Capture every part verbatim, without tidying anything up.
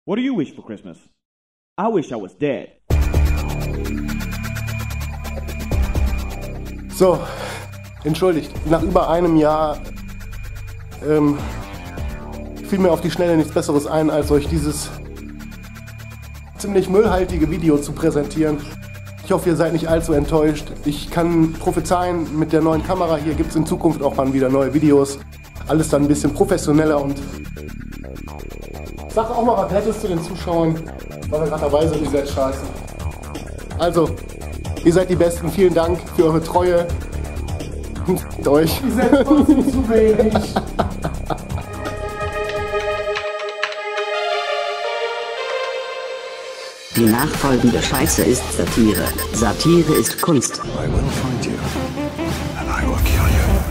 What do you wish for Christmas? I wish I was dead. So, entschuldigt, nach über einem Jahr ähm, fiel mir auf die Schnelle nichts Besseres ein, als euch dieses ziemlich müllhaltige Video zu präsentieren. Ich hoffe, ihr seid nicht allzu enttäuscht. Ich kann prophezeien, mit der neuen Kamera hier gibt es in Zukunft auch mal wieder neue Videos. Alles dann ein bisschen professioneller und sag auch mal was Nettes zu den Zuschauern, weil wir gerade dabei sind, ihr seid scheiße. Also, ihr seid die Besten, vielen Dank für eure Treue. Und euch. Ihr seid trotzdem zu wenig. Die nachfolgende Scheiße ist Satire. Satire ist Kunst. I will find you, and I will kill you.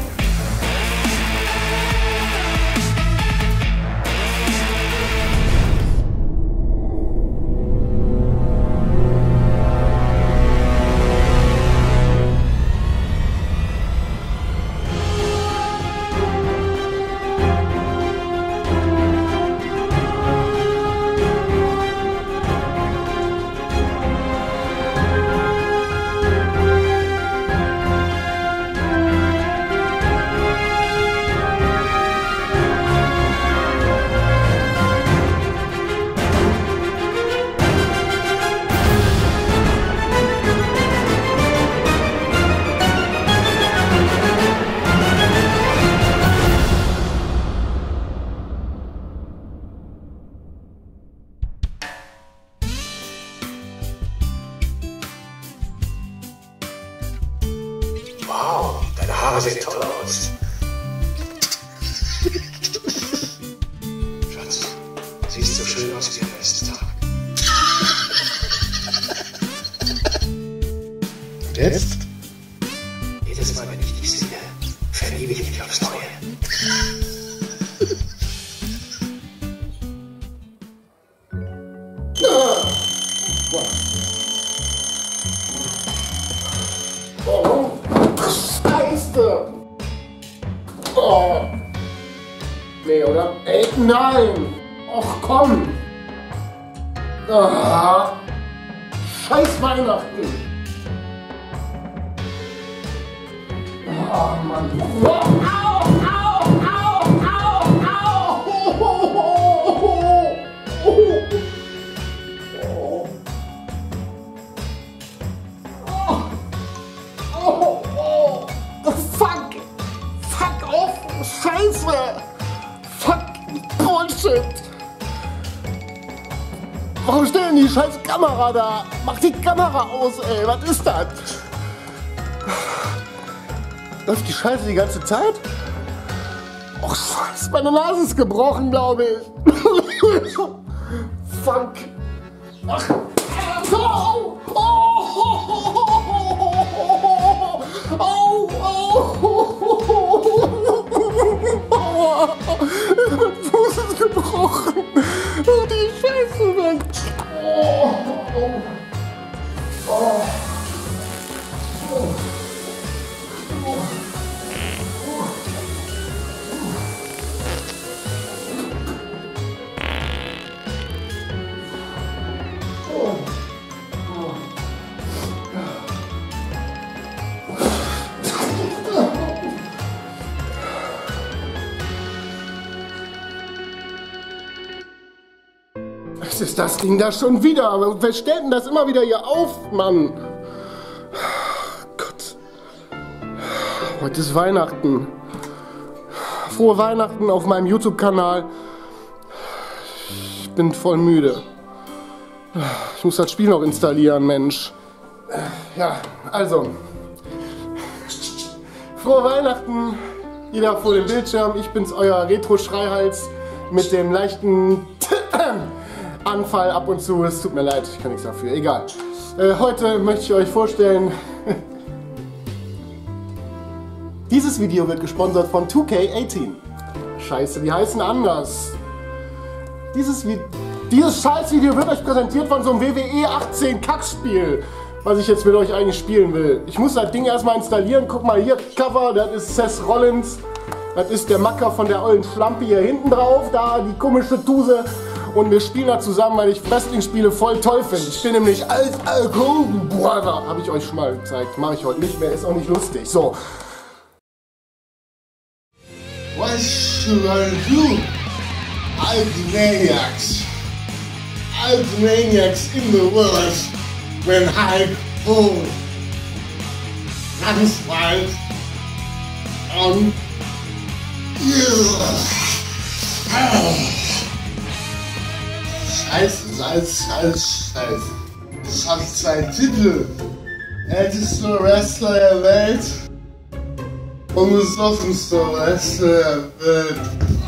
Wow, deine Haare sehen toll aus. Schatz, siehst so schön aus wie der letzte Tag. Und jetzt? Jedes Mal, wenn ich dich sehe, verliebe ich mich aufs Neue. Oh, Scheiße! Oh. Nee, oder? Ey, nein! Och, komm! Ah. Scheiß Weihnachten! Oh, Mann! Oh, au, au, au, au, au! Oh, oh, oh. Oh, oh, oh, fuck! Fuck off! Scheiße! Fuck! Bullshit! Warum stellen die scheiß Kamera da? Mach die Kamera aus, ey! Was ist das? Läuft die Scheiße die ganze Zeit? Oh, Scheiße! Meine Nase ist gebrochen, glaube ich! Fuck! Ach! Oh, oh, oh, oh, oh, oh, mein Fuß ist gebrochen. Oh, die Scheiße weg. Oh, oh, oh. Was ist das Ding da schon wieder? Wer stellt denn das immer wieder hier auf, Mann? Gott. Heute ist Weihnachten. Frohe Weihnachten auf meinem YouTube-Kanal. Ich bin voll müde. Ich muss das Spiel noch installieren, Mensch. Ja, also. Frohe Weihnachten. Jeder vor dem Bildschirm. Ich bin's, euer Retro-Schreihals mit dem leichten Anfall ab und zu. Es tut mir leid, ich kann nichts dafür. Egal. Äh, heute möchte ich euch vorstellen. Dieses Video wird gesponsert von two K achtzehn. Scheiße, die heißen anders. Dieses, Vi dieses Scheißvideo wird euch präsentiert von so einem W W E achtzehn Kackspiel, was ich jetzt mit euch eigentlich spielen will. Ich muss das Ding erstmal installieren. Guck mal hier, Cover, das ist Seth Rollins. Das ist der Macker von der ollen Schlampe hier hinten drauf. Da die komische Tuse. Und wir spielen da zusammen, weil ich Wrestling-Spiele voll toll finde. Ich bin nämlich als Brother. Habe ich euch schon mal gezeigt. Mache ich heute nicht mehr. Ist auch nicht lustig. So. What should I do? Ultimaniacs. Ultimaniacs in the world when Hulk Hogan runs wild on you. Scheiße, Scheiße, Scheiße, Scheiße. Ich hab zwei Titel. Ältester Wrestler der Welt und besoffenster Wrestler der Welt.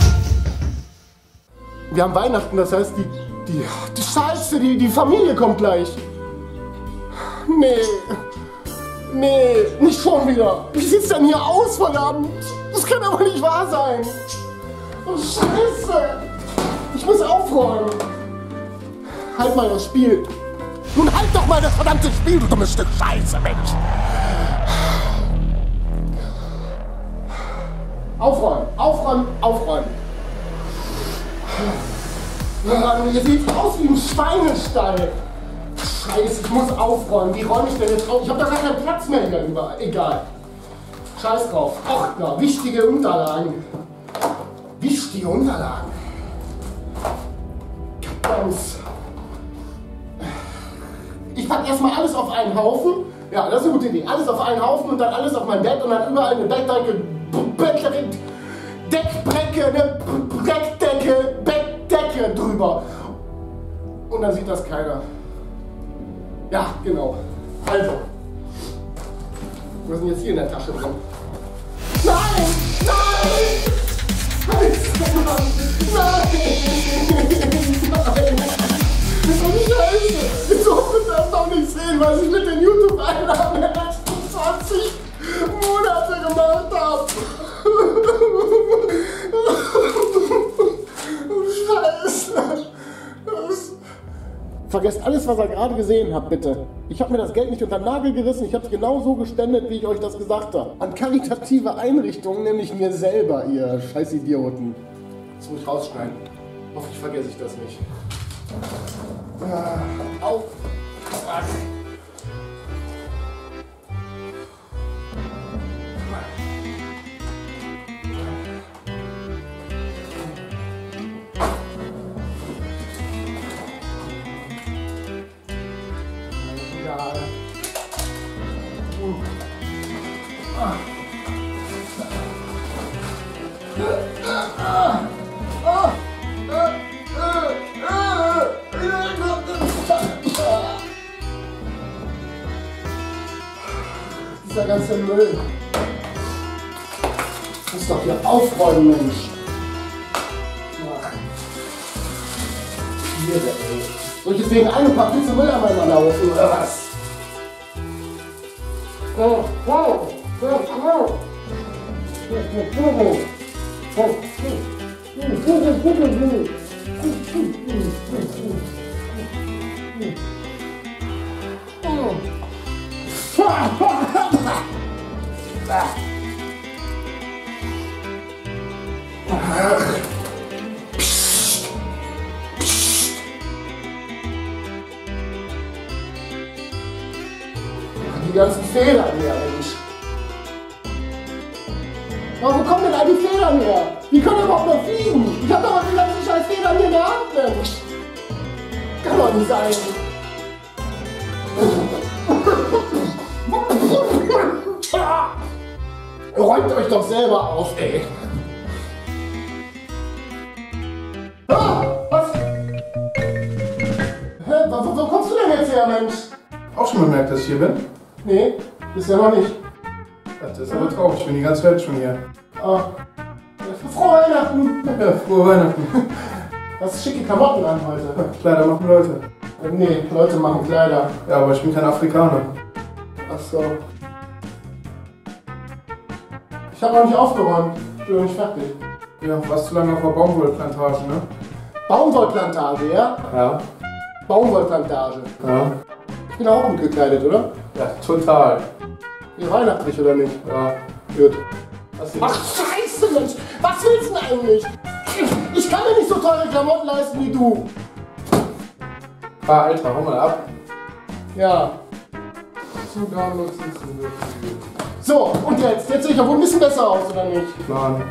Wir haben Weihnachten, das heißt, die, die, die Scheiße, die, die Familie kommt gleich. Nee, nee, nicht schon wieder. Wie sieht's denn hier aus, verdammt? Das kann aber nicht wahr sein. Oh, Scheiße. Ich muss aufräumen. Halt mal das Spiel. Nun halt doch mal das verdammte Spiel, du dummes Stück Scheiße, Mensch. Aufräumen, aufräumen, aufräumen. Mann, ihr seht aus wie ein Schweinestall. Scheiße, ich muss aufräumen. Wie räume ich denn jetzt auf? Ich habe da gar keinen Platz mehr hier überall. Egal. Scheiß drauf. Ordner, wichtige Unterlagen. Wichtige Unterlagen. Ganz. Ich packe erstmal alles auf einen Haufen. Ja, das ist eine gute Idee. Alles auf einen Haufen und dann alles auf mein Bett und dann überall eine Bettdecke, Bettdecke, Deckbrecke, eine Brettdecke, Bettdecke drüber. Und dann sieht das keiner. Ja, genau. Also. Was ist denn jetzt hier in der Tasche drin? Nein! Nein! Scheiße, Mann! Nein! Nein! Scheiße! Ich durfte das noch nicht sehen, was ich mit den YouTube-Einnahmen der letzten zwanzig Monate gemacht habe. Scheiße! Das Vergesst alles, was ihr gerade gesehen habt, bitte. Ich habe mir das Geld nicht unter den Nagel gerissen, ich habe es genau so gespendet, wie ich euch das gesagt habe. An karitative Einrichtungen, nämlich mir selber, ihr scheiß Idioten. Das muss ich rausschneiden. Hoffentlich vergesse ich das nicht. Ah, auf! Ach. Dieser ganze Müll. Ich muss doch hier aufräumen, Mensch. Hier, ey. Soll ich jetzt wegen einem paar Pizza Müll an meiner laufen, oder was? Oh, wow. Oh, die ganzen Federn her, Mensch. Aber wo kommen denn all die Federn her? Wie können überhaupt noch fliegen? Ich hab doch mal die ganzen scheiß Federn hier in der Hand, Mensch. Kann doch nicht sein. Räumt euch doch selber auf, ey. Ah, was? Hä, wo, wo kommst du denn jetzt her, Mensch? Auch schon bemerkt, dass ich hier bin? Nee, bisher noch nicht. Das ist aber traurig, ich bin die ganze Welt schon hier. Ah. Frohe Weihnachten! Ja, frohe Weihnachten. Du hast schicke Klamotten an heute. Kleider machen Leute. Äh, nee, Leute machen Kleider. Ja, aber ich bin kein Afrikaner. Ach so. Ich habe noch nicht aufgeräumt. Ich bin noch nicht fertig. Ja, warst zu lange auf der Baumwollplantage, ne? Baumwollplantage, ja? Ja. Baumwollplantage. Ja. Ich bin auch gut gekleidet, oder? Ja, total. Ja, weihnachtlich, oder nicht? Ja. Gut. Was Ach, scheiße, Mensch! Was willst du denn eigentlich? Ich kann mir nicht so teure Klamotten leisten wie du. Bah, Alter, hau mal ab. Ja. Sogar nutzen zu wirklich. So, und jetzt? Jetzt sehe ich ja wohl ein bisschen besser aus, oder nicht? Mann.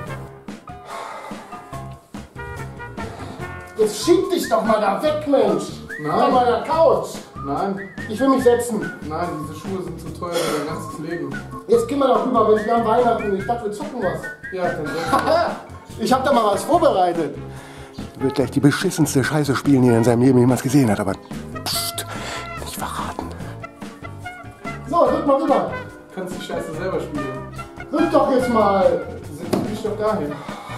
Jetzt schieb dich doch mal da weg, Mensch. Nein. An meiner Couch. Nein, Ich will mich setzen. nein, diese Schuhe sind zu teuer für dein ganzes Leben. Jetzt gehen wir doch rüber, Mensch, wir haben Weihnachten. Ich dachte, wir zocken was. Ja, dann sollst Haha, ich hab da mal was vorbereitet. Er wird gleich die beschissenste Scheiße spielen, die er in seinem Leben jemals gesehen hat, aber pst, nicht verraten. So, rück mal rüber. du kannst die Scheiße selber spielen. Rück doch jetzt mal. Setz dich doch dahin.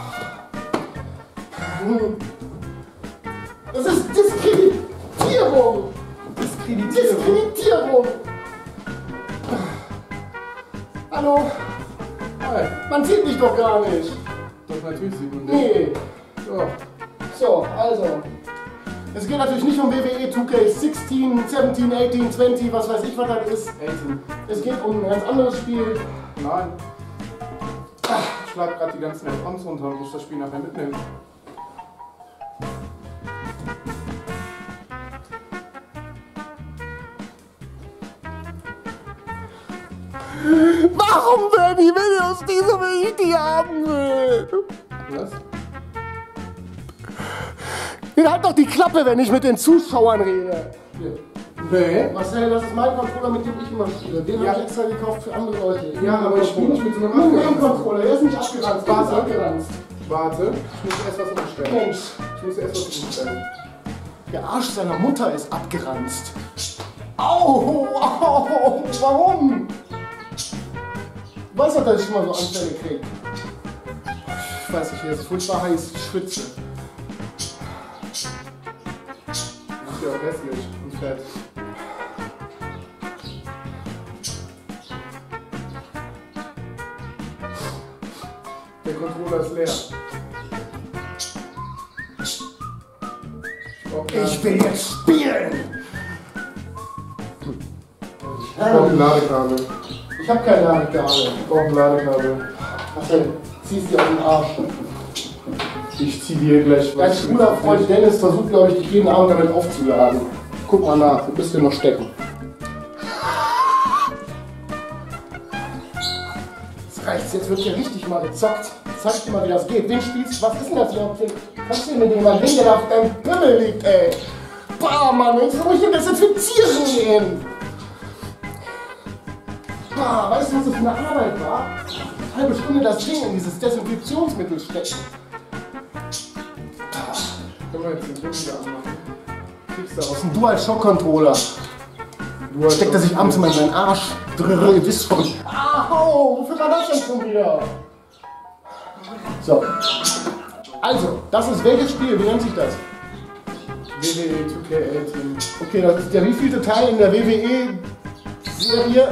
Das ist Diskreditierung. Diskreditierung. Diskreditierung. Hallo, Hi. man sieht mich doch gar nicht. Doch, natürlich sieht man dich. Nee. Doch. So, also. Es geht natürlich nicht um W W E zwei K sechzehn, siebzehn, achtzehn, zwanzig, was weiß ich, was das ist. achtzehn. Es geht um ein ganz anderes Spiel. Nein. Ich schlag gerade die ganzen Add-ons runter und muss das Spiel nachher mitnehmen. Warum werden die Videos die so, wie ich die haben will? Was? Ihr halt doch die Klappe, wenn ich mit den Zuschauern rede. Nee. Marcel, das ist mein Controller, mit dem ich immer spiele. Den Ja. habe ich extra gekauft für andere Leute. Ja, aber ich spiele nicht mit so einem Nur mein Controller. Controller, der ist nicht abgeranzt, der ist abgeranzt. Warte, ich muss erst was umstellen. Mensch, Ich muss erst was umstellen. der Arsch seiner Mutter ist abgeranzt. Au, au, warum? Du weißt doch, dass ich schon mal so Anfälle kriege. Ich weiß nicht, hier ist furchtbar heiß, ich schwitze. Das ist ja auch hässlich und fett. Der Controller ist leer. Ich brauch ein- Ich will jetzt spielen! Ich brauch ein Ladekabel. Ich habe kein Ladekabel. Ich brauch ein Ladekabel. Marcel, zieh's dir auf den Arsch. Ich zieh dir gleich Dein was. schwuler Freund Dennis versucht, glaube ich, dich jeden Abend damit aufzuladen. Guck mal nach, du bist hier noch stecken. Jetzt reicht's, jetzt wird hier richtig mal gezockt. Zeig dir mal, wie das geht. Wen spielst du? Was ist denn das überhaupt? Kannst du mit jemandem reden, der auf deinem Pimmel liegt, ey? Bah, Mann, jetzt muss ich denn desinfizieren gehen. Bah, weißt du, was das für eine Arbeit war? Eine halbe Stunde das Ding in dieses Desinfektionsmittel stecken. Können wir jetzt den Griff wieder anmachen? Kriegst du Das auch. ist ein Dual-Shock-Controller. Du hast Steckt er sich abends immer in seinen Arsch. Drrr, ihr wisst schon. Au, wofür war das denn schon wieder? So. Also, das ist welches Spiel? Wie nennt sich das? W W E zwei K achtzehn. Okay, das ist der wievielte Teil in der W W E-Serie?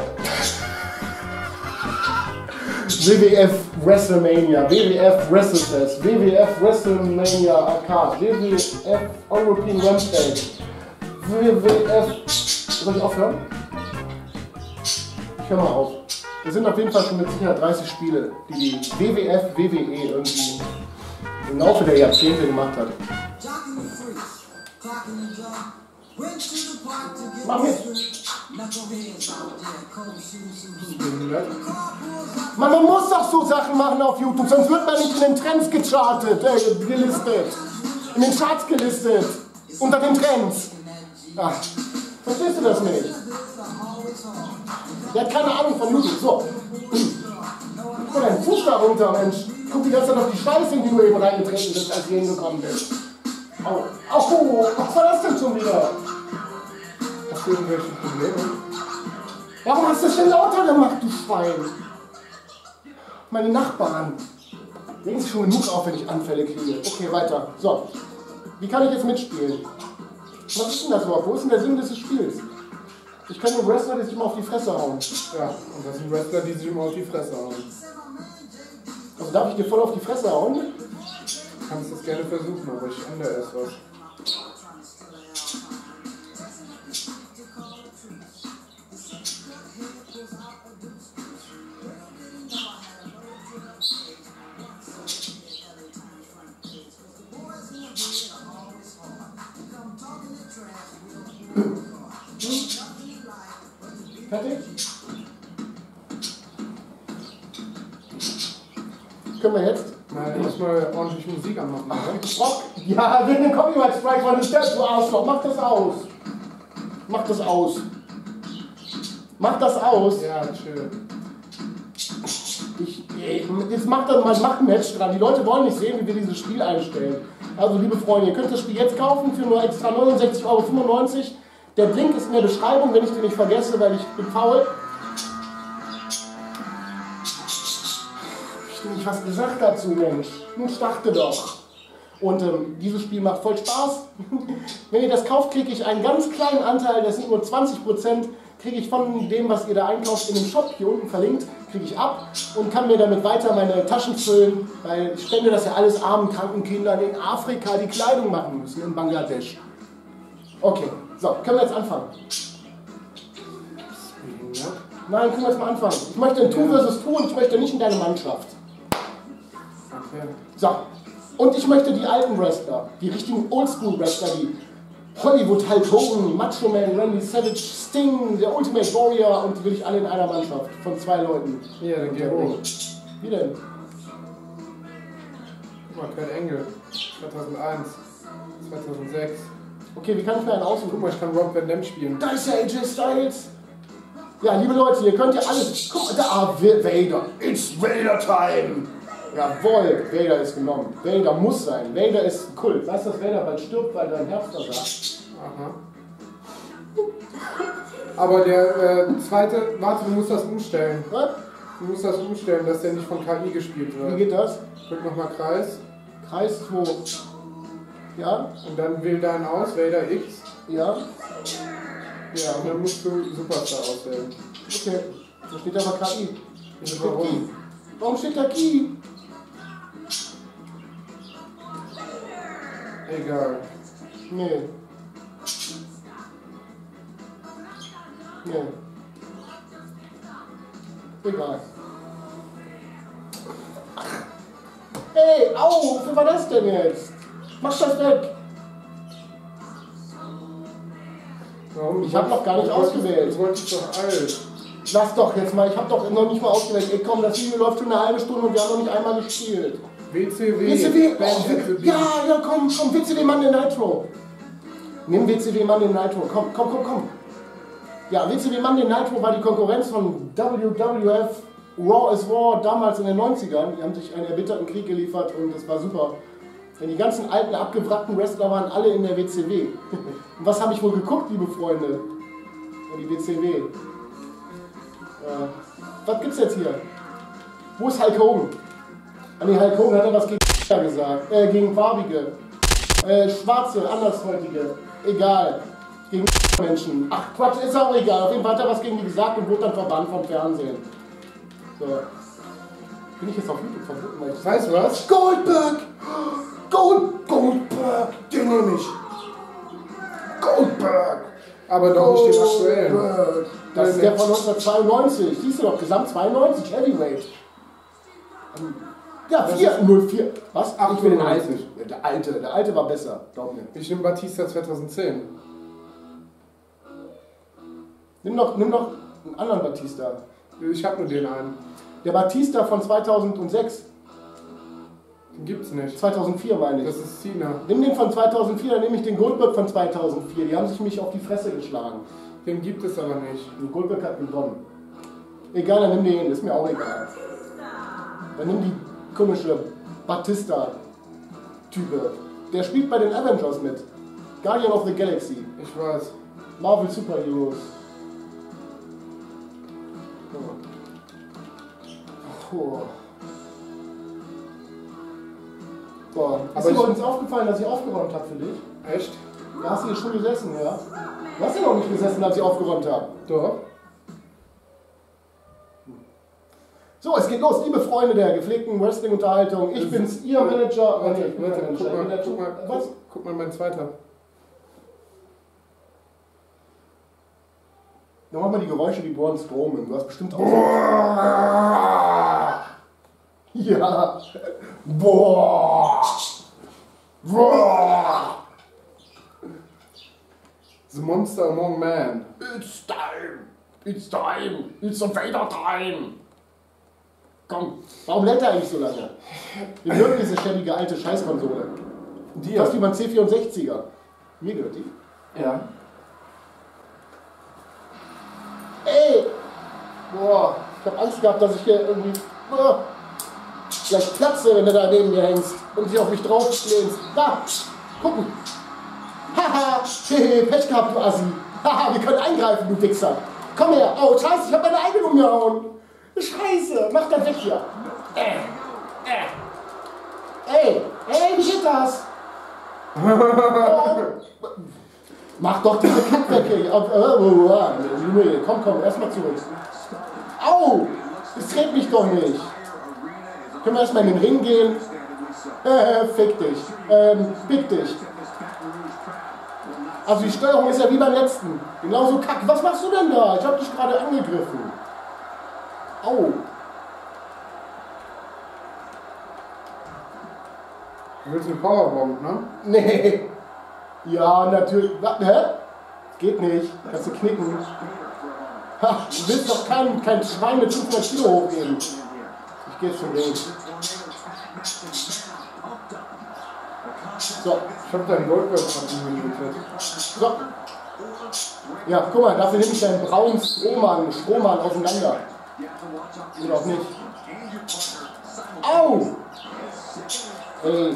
W W F WrestleMania, W W F WrestleFest, W W F WrestleMania Arcade, W W F European Rampage, W W F... Soll ich aufhören? Ich hör mal auf. Wir sind auf jeden Fall schon mit Sicherheit dreißig Spiele, die die W W F, W W E irgendwie im Laufe der Jahrzehnte gemacht hat. Mach mit! Man, man muss doch so Sachen machen auf YouTube, sonst wird man nicht in den Trends gechartet, äh, gelistet. In den Charts gelistet. Unter den Trends. Ach, verstehst du das nicht? Der hat keine Ahnung von YouTube. So. Guck mal deinen Fuß da runter, Mensch. Guck, wie das dann auf die Scheiße, in die du eben reingetreten bist, als du hingekommen bist. Au. Au, was war das denn schon wieder? Hast du irgendwelche Probleme? Warum hast du das denn lauter gemacht, du Schwein? Meine Nachbarn. Regen sich schon genug auf, wenn ich Anfälle kriege. Okay, weiter. So. Wie kann ich jetzt mitspielen? Was ist denn das überhaupt? Wo ist denn der Sinn des Spiels? Ich kann nur Wrestler, die sich immer auf die Fresse hauen. Ja, und das sind Wrestler, die sich immer auf die Fresse hauen. Also darf ich dir voll auf die Fresse hauen? Du kannst das gerne versuchen, aber ich ändere erst was. Fertig? Können wir jetzt? Nein, ich muss mal ordentlich Musik anmachen. Oder? Rock. Ja, wegen dem Copyright Strike von den Steps, du Arschloch. Mach das aus. Mach das aus. Mach das aus. Ja, chill. Ich, jetzt macht dann mal macht ein Match dran. Die Leute wollen nicht sehen, wie wir dieses Spiel einstellen. Also, liebe Freunde, ihr könnt das Spiel jetzt kaufen für nur extra neunundsechzig Euro fünfundneunzig. Der Link ist in der Beschreibung, wenn ich den nicht vergesse, weil ich bin faul. Ich habe nicht was gesagt dazu, Mensch. Nun dachte doch. Und ähm, dieses Spiel macht voll Spaß. Wenn ihr das kauft, kriege ich einen ganz kleinen Anteil, das sind nur zwanzig Prozent, kriege ich von dem, was ihr da einkauft, in dem Shop, hier unten verlinkt, kriege ich ab und kann mir damit weiter meine Taschen füllen, weil ich spende das ja alles armen, kranken Kindern in Afrika, die Kleidung machen müssen, in Bangladesch. Okay, so, können wir jetzt anfangen? Nein, können wir jetzt mal anfangen. Ich möchte ein Tu versus Tu und ich möchte nicht in deine Mannschaft. Okay. So, und ich möchte die alten Wrestler, die richtigen Oldschool-Wrestler, die Hollywood, Hulk Hogan, Macho Man, Randy Savage, Sting, der Ultimate Warrior, und die will ich alle in einer Mannschaft von zwei Leuten. Ja, dann geh hoch. Wie denn? Guck mal, Kurt Angle. zweitausendeins. zweitausendsechs. Okay, wie kann ich mir einen aussuchen? Guck mal, ich kann Rob Van Dam spielen. Da ist ja A J Styles. Ja, liebe Leute, ihr könnt ja alles. Guck mal, da, ah, Vader. It's Vader Time. Jawohl, Vader ist genommen. Vader muss sein. Vader ist Kult. Weißt du, dass Vader bald stirbt, weil sein Herz versagt? Aha. Aber der äh, zweite, warte, du musst das umstellen. Was? Du musst das umstellen, dass der nicht von K I gespielt wird. Wie geht das? Drück nochmal Kreis. Kreis zwei. Ja? Und dann wähl deinen aus, Vader X. Ja? Ja, und dann musst du Superstar auswählen. Okay. Da steht aber K I. Da steht Key. Warum? Warum steht da Key? Egal. Nee. Nee. Egal. Hey, au, wofür war das denn jetzt? Mach das weg! Warum? Ich hab noch gar nicht Du wolltest- ausgewählt. Du wolltest doch alt. Lass doch jetzt mal, ich hab doch noch nicht mal ausgewählt. Ey komm, das Video läuft schon eine halbe Stunde und wir haben noch nicht einmal gespielt. W C W. W C W, Band oh, at the Beach. ja, ja, komm, komm, W C W Monday Nitro. Nimm W C W Monday Nitro, komm, komm, komm, komm. Ja, W C W Monday Nitro war die Konkurrenz von W W F Raw is War damals in den neunzigern. Die haben sich einen erbitterten Krieg geliefert und das war super. Denn die ganzen alten, abgewrackten Wrestler waren alle in der W C W. Und was habe ich wohl geguckt, liebe Freunde? Ja, die W C W. Äh, was gibt's jetzt hier? Wo ist Hulk Hogan? Ah nee, Hulk Hogan hat ja was gegen gesagt. Äh, gegen Farbige. Äh, Schwarze, Andershäutige. Egal. Gegen Menschen. Ach Quatsch, ist auch egal. Auf jeden Fall hat er was gegen die gesagt und wurde dann verbannt vom Fernsehen. So. Bin ich jetzt auf YouTube verboten? Weil ich Weißt du was? Goldberg! Gold, Goldberg! Den nehme ich! Goldberg! Aber doch nicht den aktuellen. Goldberg! Das ist der von neunzehnhundertzweiundneunzig. Siehst du doch, Gesamt zweiundneunzig, Heavyweight. Ja, vier null vier. Was? Ach, ich will den alten. Der alte, der alte war besser, glaub mir. Ich nehme Batista zweitausendzehn. Nimm doch, nimm doch einen anderen Batista. Ich habe nur den einen. Der Batista von zweitausendsechs, Den gibt's nicht. zweitausendvier meine ich. Das ist Cena. Nimm den von zweitausendvier, dann nehme ich den Goldberg von zweitausendvier. Die haben sich mich auf die Fresse geschlagen. Den gibt es aber nicht. Und Goldberg hat gewonnen. Egal, dann nimm den, ist mir auch egal. Dann nimm die komische Batista-Type. Der spielt bei den Avengers mit. Guardian of the Galaxy. Ich weiß. Marvel Superheroes. Oh. Boah. Ist dir übrigens aufgefallen, dass ich aufgeräumt habe für dich? Echt? Da hast du hier schon gesessen, ja? Du hast ja noch nicht gesessen, als ich aufgeräumt habe. Doch. So, es geht los, liebe Freunde der gepflegten Wrestling-Unterhaltung. Ich bin's, Ihr Manager. Warte, Nee, ich bin warte, kein guck Manager. Ich bin mal, der guck mal, Typ- Was? guck, guck mal, mein zweiter. Dann mach mal die Geräusche wie Braun Strowman. Du hast bestimmt auch. Ja. Boah. Boah. The Monster Among Men. It's time! It's time! It's Vader time! Komm, warum lädt er eigentlich so lange? Wir mögen diese schäbige alte Scheißkonsole. Die Das ist wie beim C vierundsechziger. Mir gehört die. Ja. Ey! Boah, ich hab Angst gehabt, dass ich hier irgendwie boah, gleich platze, wenn du da neben mir hängst und dich auf mich drauflehnst. Da! Gucken! Haha! Hehe, Pech gehabt, du Assi! Haha, wir können eingreifen, du Wichser! Komm her! Oh, scheiße, ich hab meine eigene umgehauen! Scheiße! Mach das weg hier! Äh! Äh! Ey! Ey, wie geht das? Oh. Mach doch diese Kack weg hier! Komm, komm, erstmal zurück! Au! Das trägt mich doch nicht! Können wir erstmal in den Ring gehen? Äh, fick dich! Ähm, fick dich! Also die Steuerung ist ja wie beim letzten. Genauso kack. Was machst du denn da? Ich hab dich gerade angegriffen. Au. Du willst eine Powerbomb, ne? Nee. Ja, natürlich. Was, hä? Geht nicht. Kannst du knicken. Ha, du willst doch kein, kein Schwein mit fünfhundert Kilo hochgehen. Ich geh zum Ring. So. Ich hab deinen Goldberg gemietet. So. Ja, guck mal, dafür nehme ich deinen braunen Strohmann, Strohmann auseinander. Oder auch nicht. Au! Ey.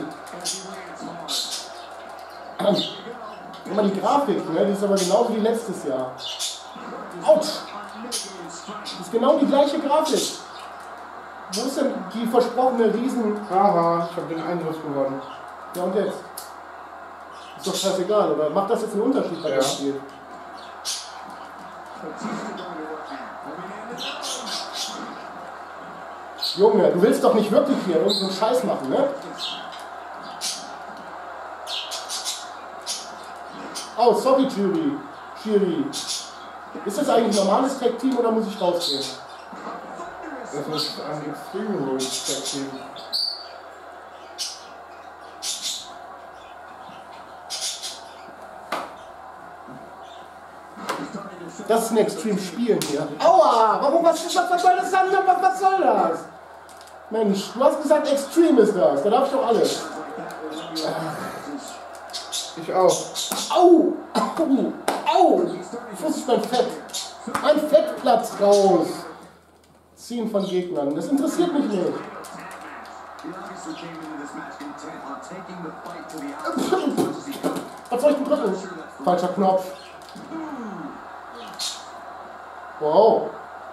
Guck mal, die Grafik, ne? Die ist aber genauso wie letztes Jahr. Autsch! Das ist genau die gleiche Grafik. Wo ist denn die versprochene Riesen... Haha, ich hab den Eingriff gewonnen. Ja, und jetzt? Ist doch scheißegal, oder? Macht das jetzt einen Unterschied bei Ja. dem Spiel? Junge, du willst doch nicht wirklich hier irgendeinen Scheiß machen, ne? Oh, sorry, Jury. Jury. Ist das eigentlich ein normales Tag-Team oder muss ich rausgehen? Das ist ein Extreme Rules Tag-Team. Das ist ein Extreme-Spielen hier. Aua! Warum, was, was, was soll das sein? Was, was soll das? Mensch, du hast gesagt, Extreme ist das. Da darf ich doch alles. Ich auch. Au! Au! Au! Fuß ist mein Fett. Mein Fett platzt raus. Ziehen von Gegnern. Das interessiert mich nicht. Was soll ich denn drücken? Falscher Knopf. Wow.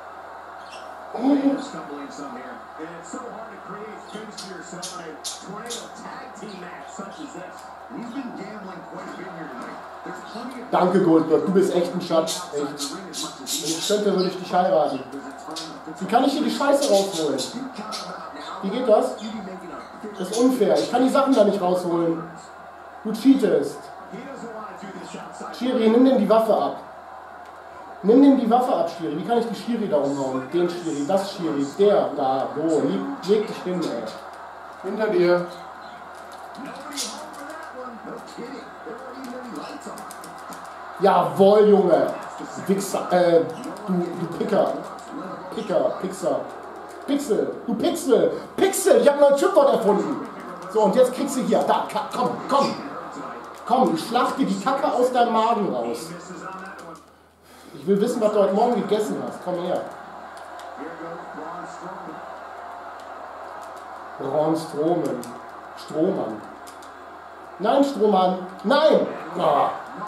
Danke, Goldberg, du bist echt ein Schatz. Echt. Wenn ich könnte, würde ich dich heiraten. Wie kann ich hier die Scheiße rausholen? Wie geht das? Das ist unfair. Ich kann die Sachen da nicht rausholen. Du cheatest. Schiri, nimm dem die Waffe ab. Nimm dem die Waffe ab, Schiri. Wie kann ich die Schiri da umhauen? Den Schiri, das Schiri, der da. So, leg, leg dich hin, ey. Hinter dir. Jawohl, Junge. Wichser, äh, du, du Picker. Picker, Pixer. Pixel, du Pixel. Pixel, ich habe ein neues Schimpfwort erfunden. So, und jetzt kriegst du hier, da, komm, komm. Komm, ich schlag dir die Kacke aus deinem Magen raus. Ich will wissen, was du heute Morgen gegessen hast. Komm her. Braun Strowman. Strohmann. Nein, Strohmann. Nein! Oh.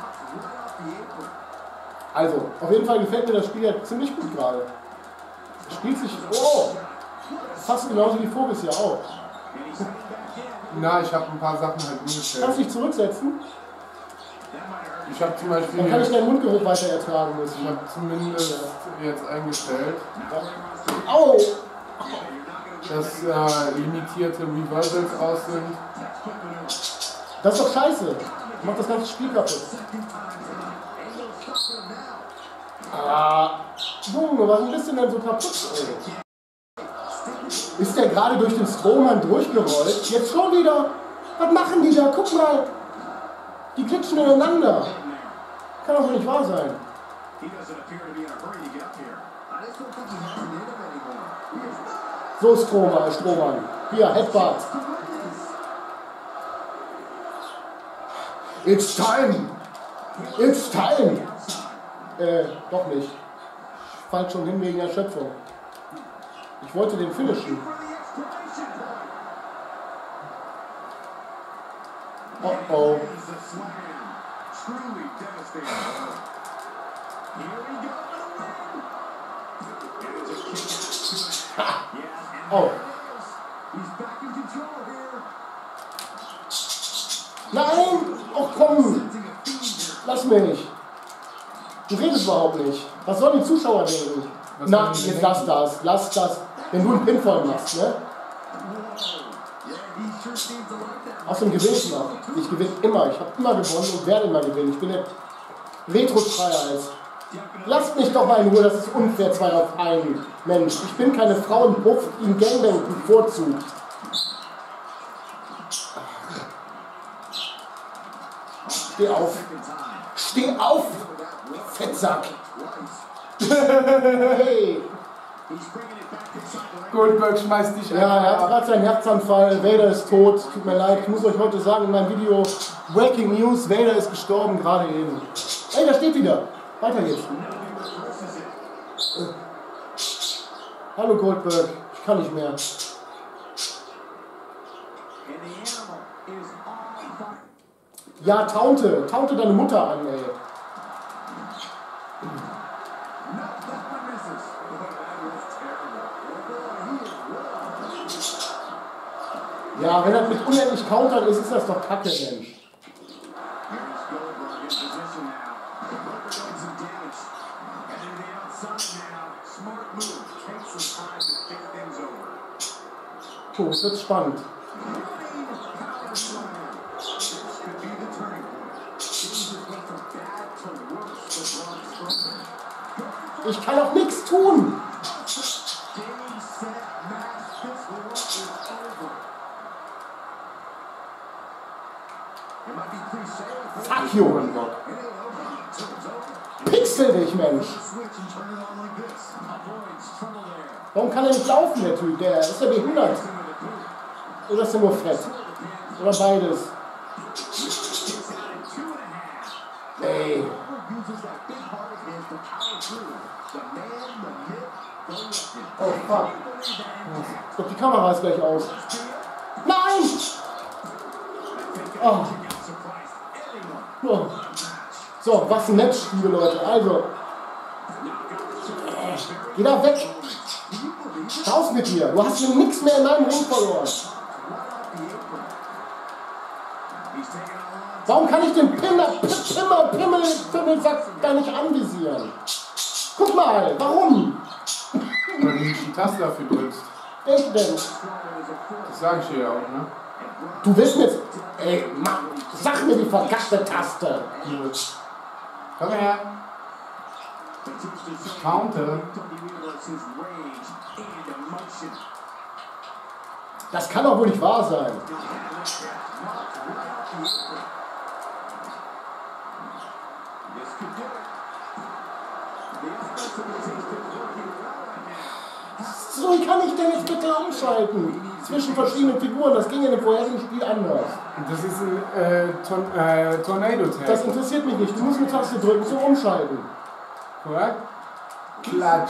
Also, auf jeden Fall gefällt mir das Spiel ja ziemlich gut gerade. Es spielt sich... Oh! Fast genauso wie voriges Jahr auch. Na, ich habe ein paar Sachen halt umgestellt. Kannst du dich zurücksetzen? Ich habe zum Beispiel... Dann kann ich deinen Mundgeruch weiter ertragen müssen. Ich habe zumindest jetzt eingestellt, Ja. Au! dass äh, limitierte Reversals aus sind. Das ist doch scheiße. Macht das ganze Spiel kaputt. Ah, Junge, warum bist du denn so kaputt, ey? Ist der gerade durch den Strowman durchgerollt? Jetzt schon wieder? Was machen die da? Guck mal! Die klitschen ineinander. Kann doch nicht wahr sein. So, Strohmann, Strohmann. Hier, Headbutt. It's time. It's time. Äh, doch nicht. Ich fall schon hin wegen Erschöpfung. Ich wollte den finishen. Oh oh. Oh. Nein! Oh komm! Lass mich! Du redest überhaupt nicht. Was sollen die Zuschauer denken? Was Na, jetzt denken? Lass das, lass das. Wenn du einen Pinfall machst, ne? Außerdem gewinne ich noch. Ich gewinne immer. Ich habe immer gewonnen und werde immer gewinnen. Ich bin der Retro-Schreier. Lasst mich doch mal in Ruhe, das ist unfair, zwei auf einen. Mensch, ich bin keine Frau im Puff, die einen Gangbang bevorzugt. Steh auf. Steh auf, Fettsack. Hey. Goldberg schmeißt dich Ja, er hat gerade seinen Herzanfall. Vader ist tot. Tut mir leid. Ich muss euch heute sagen in meinem Video Breaking News, Vader ist gestorben, gerade eben. Ey, da steht wieder. Weiter geht's. Äh. Hallo Goldberg, ich kann nicht mehr. Ja, taunte. Taunte deine Mutter an, ey. Ja, wenn das mit unendlich countern ist, ist das doch Kacke, Mensch. Puh, es wird spannend. Ich kann auch nichts tun. Fuck you, Pixel dich, Mensch. Warum kann er nicht laufen, der Typ? Der ist ja behindert. Oder ist er nur fett? Oder beides? Ey. Oh fuck. Ich glaube, die Kamera ist gleich aus. Nein! Oh. Oh. So, was ein Match, liebe Leute. Also. Äh, geh da weg. Raus mit dir. Du hast mir nichts mehr in meinem Ring verloren. Warum kann ich den Pimmel, Pimmel, Pimmel, Pimmelsack gar nicht anvisieren? Guck mal, warum? Weil du nicht die Taste dafür drückst. Ich denn? Das sag ich dir ja auch, ne? Du willst mir jetzt... Ey, Mann, sag mir die verkackte Taste. Komm her. Ich counte. Das kann doch wohl nicht wahr sein. So, wie kann ich denn jetzt bitte umschalten? Zwischen verschiedenen Figuren, das ging in dem vorherigen Spiel anders. Das ist ein äh, Torn äh, Tornado-Tag. Das interessiert mich nicht, du musst eine Taste drücken zum Umschalten. Korrekt? Klatsch.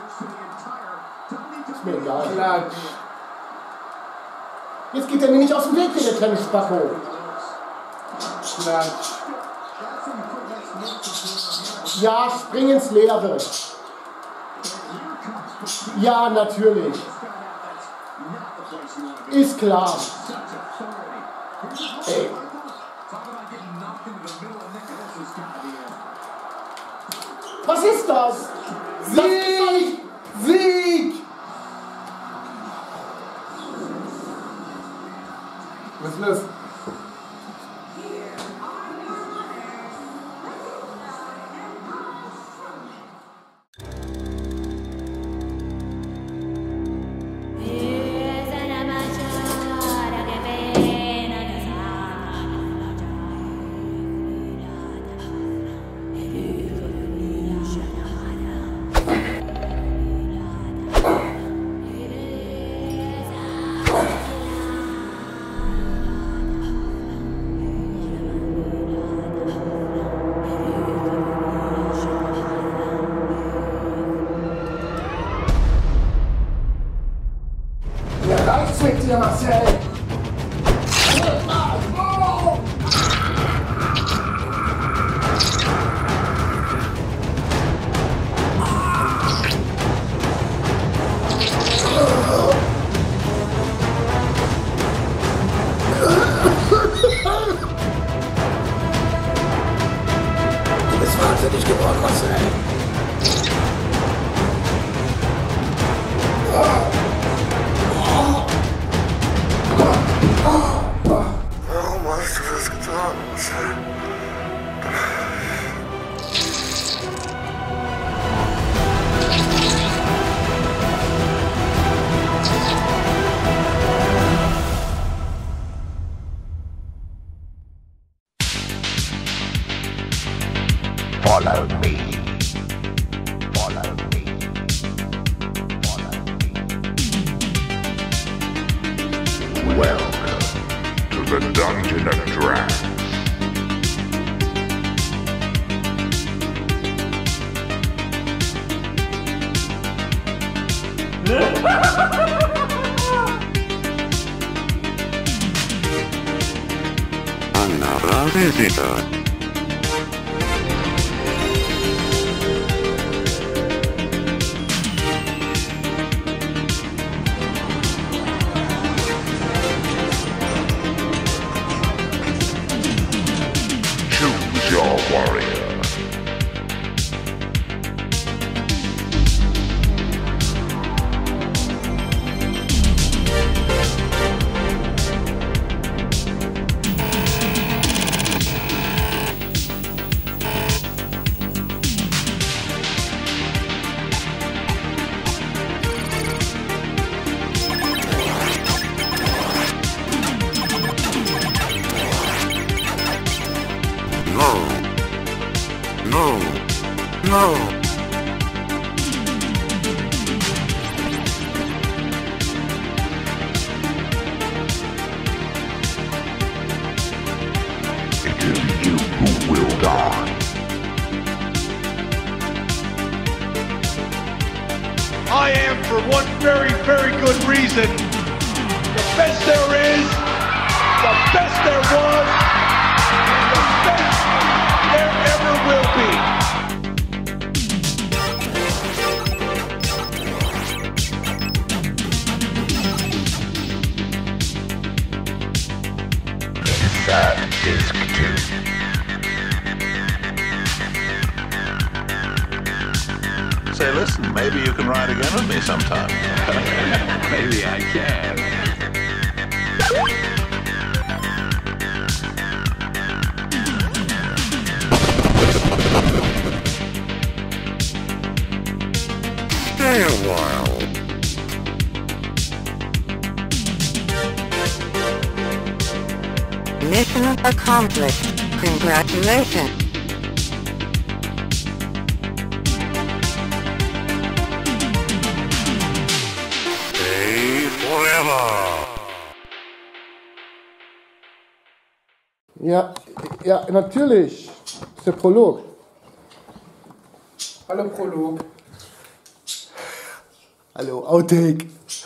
Ist mir egal. Klatsch. Jetzt geht er mir nicht aus dem Weg, der kleine Spacko. Klatsch. Ja, spring ins Leere. Ja, natürlich. Ist klar. Ey. Was ist das? Sieg! Sieg! Was ist los? dir, Marcel! Du bist wahnsinnig geworden, Marcel. Warum hast du das getan, Marcel? Follow me. Follow me. Follow me. Welcome to the Dungeon of Dragons. Another visitor. Choose your warrior. No. No. No. It is you who will die. I am, for one very, very good reason, the best there is, the best there was, the best there ever will be. That disc two. Say, listen, maybe you can ride again with me sometime. Maybe I can. Stay a while. Mission accomplished. Congratulations. Stay forever. Ja, ja, natürlich. Das ist der Prolog. Hallo Prolog. Hallo, Outtake.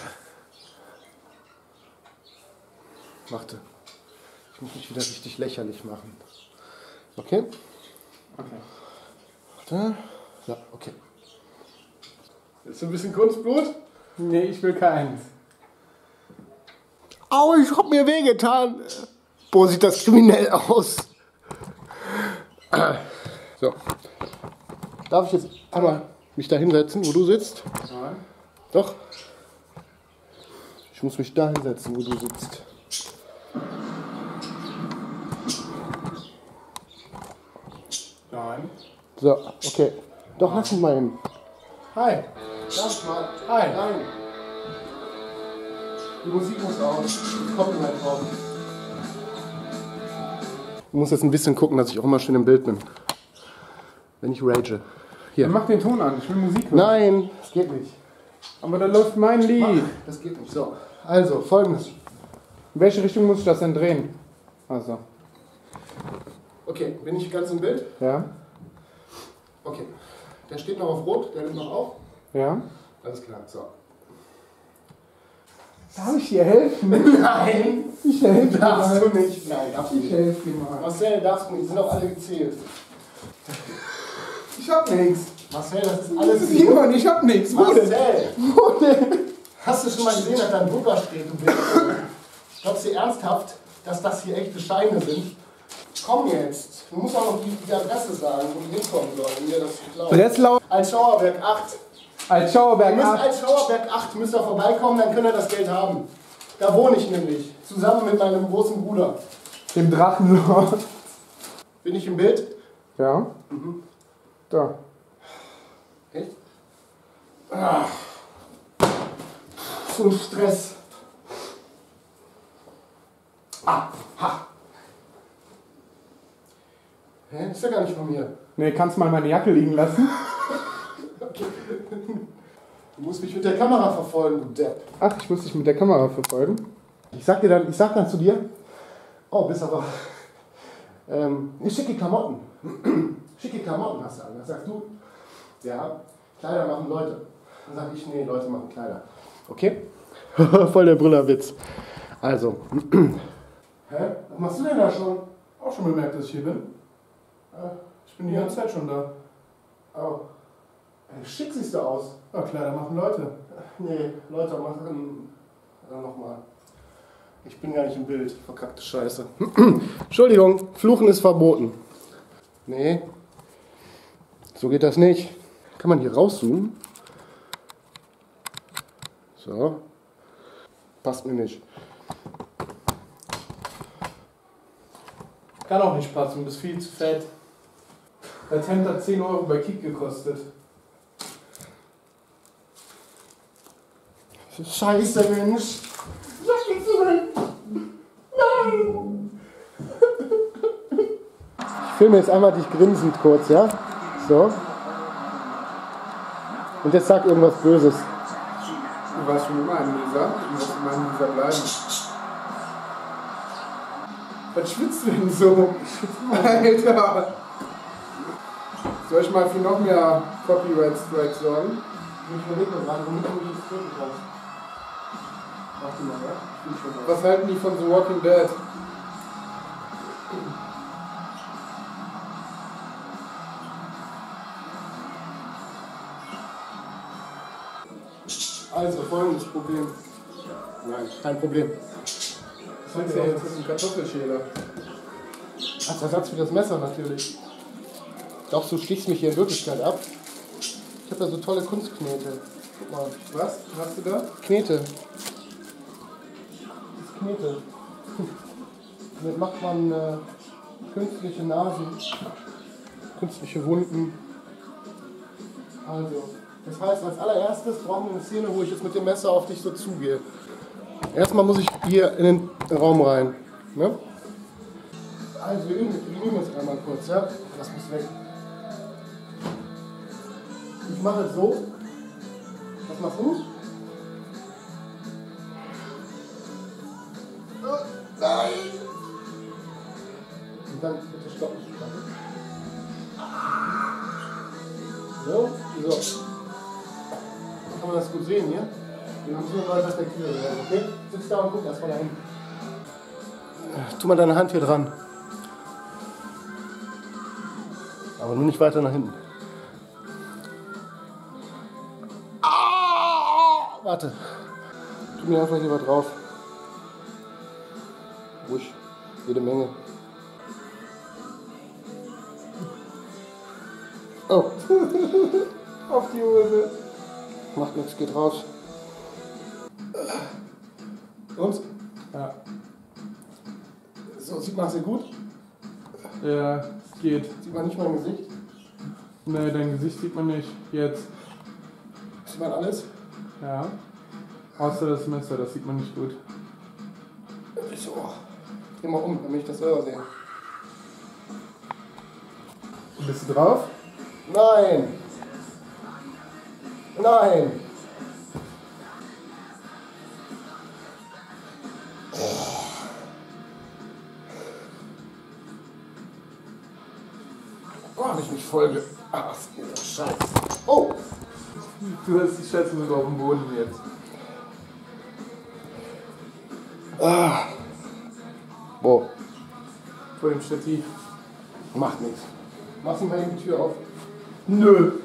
Warte. Ich muss mich wieder richtig lächerlich machen. Okay? Okay. Warte. Ja, okay. Willst du ein bisschen Kunstblut? Nee, ich will keins. Au, ich hab mir wehgetan. Boah, sieht das kriminell aus. So. Darf ich jetzt einmal mich da hinsetzen, wo du sitzt? Nein. Doch. Ich muss mich da hinsetzen, wo du sitzt. Nein. So, okay. Doch, lass ihn mal hin. Hi. Darf ich mal? Hi. Nein. Die Musik muss aus. Copyright drauf. Ich muss jetzt ein bisschen gucken, dass ich auch immer schön im Bild bin. Wenn ich rage. Hier. Dann mach den Ton an, ich will Musik hören. Nein, das geht nicht. Aber da läuft mein Lied. Mach, das geht nicht. So, also folgendes. In welche Richtung muss ich das denn drehen? Also. Okay, bin ich ganz im Bild? Ja. Okay. Der steht noch auf Rot, der nimmt noch auf. Ja. Alles klar, so. Darf ich dir helfen? Nein! Ich helfe dir Darfst mal. du nicht. Nein, darfst du Ich nicht. helfe dir mal. Marcel, darfst du nicht. Die sind auch alle gezählt. Ich hab nichts. Marcel, das ist alles Simon, ich hab nichts. Wo denn? Marcel! Wo denn? Hast du schon mal gesehen, dass da ein Drucker steht? Du bist. Glaubst du ernsthaft, dass das hier echte Steine sind? Komm jetzt. Du musst auch noch die, die Adresse sagen, wo die hinkommen sollen, mir das glaubt. Breslau. Altschauerberg acht. Altschauerberg Ihr müsst acht. Altschauerberg acht müsst ihr vorbeikommen, dann könnt ihr das Geld haben. Da wohne ich nämlich. Zusammen mit meinem großen Bruder. Dem Drachenlord. Bin ich im Bild? Ja. Mhm. Da. Echt? Ah. So ein Stress. Ah, ha. Hä? Ist ja gar nicht von mir. Nee, kannst mal meine Jacke liegen lassen? Du musst mich mit der Kamera verfolgen, du Depp. Ach, ich muss dich mit der Kamera verfolgen. Ich sag dir dann, ich sag dann zu dir, oh, bist aber ähm, schicke Klamotten. Schicke Klamotten hast du an. Das sagst du, ja, Kleider machen Leute. Dann sag ich, nee, Leute machen Kleider. Okay? Voll der Brüllerwitz. Also. Hä? Was machst du denn da schon? Auch schon bemerkt, dass ich hier bin? Ich bin die ganze Zeit schon da. Oh. Ey, schick siehst du aus. Ja, Kleider machen Leute. Nee, Leute machen. Äh, nochmal. Ich bin gar nicht im Bild. Verkackte Scheiße. Entschuldigung, Fluchen ist verboten. Nee. So geht das nicht. Kann man hier rauszoomen? So. Passt mir nicht. Kann auch nicht passen, du bist viel zu fett. Das Hemd hat zehn Euro bei Kick gekostet. Scheiße, Mensch. Nein! Ich filme jetzt einmal dich grinsend kurz, ja? So. Und jetzt sag irgendwas Böses. Du warst schon immer ein Loser. Du musst immer ein Loser bleiben. Was schwitzt du denn so? Alter! Soll ich mal für noch mehr Copyright Strikes sorgen? Ich überlege mir gerade, womit du mich jetzt töten kannst. Warte mal, ja? Ich bin schon da. Was halten die von The Walking Dead? Also, folgendes Problem. Nein, kein Problem. Was ist ja jetzt mit dem Kartoffelschäler? Als Ersatz für das Messer natürlich. Glaubst du, stichst mich hier in Wirklichkeit ab? Ich habe ja so tolle Kunstknete. Guck mal. Was? Hast du da? Knete. Das ist Knete. Damit macht man äh, künstliche Nasen, künstliche Wunden. Also, das heißt, als allererstes brauchen wir eine Szene, wo ich jetzt mit dem Messer auf dich so zugehe. Erstmal muss ich hier in den Raum rein. Ne? Also, wir üben, wir üben jetzt einmal kurz, ja? Das muss weg. Ich mache es so. Was machst du? Oh, nein! Und dann bitte stoppen. So, so. Kann man das gut sehen hier? Wir haben so eine neue Perspektive. Okay? Sitz da und guck erstmal da hinten. Tu mal deine Hand hier dran. Aber nur nicht weiter nach hinten. Ah, warte. Tu mir einfach hier was drauf. Ruhig. Jede Menge. Oh. Auf die Hose. Macht nichts, geht raus. Und? Ja. So, sieht man sehr gut? Ja, es geht. Sieht man nicht mein Gesicht? Ne, dein Gesicht sieht man nicht. Jetzt. Sieht man alles? Ja. Außer das Messer, das sieht man nicht gut. So. Dreh mal um, damit ich das selber sehe. Bist du drauf? Nein! Nein! Oh, hab ich mich voll ge... Ah, was ist das Scheiße. Oh! Du hast die Scheiße sogar auf dem Boden jetzt. Ah. Wo? Vor dem Stativ. Macht nichts. Machst du mal eben die Tür auf? Nö.